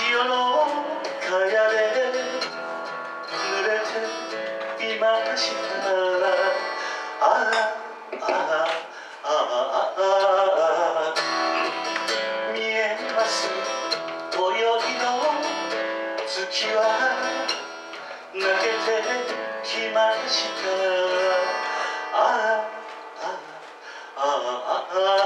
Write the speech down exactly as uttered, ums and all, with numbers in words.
潮のかやで濡れていました。ああああああ見えます今宵の月は泣けてきました。ああああああ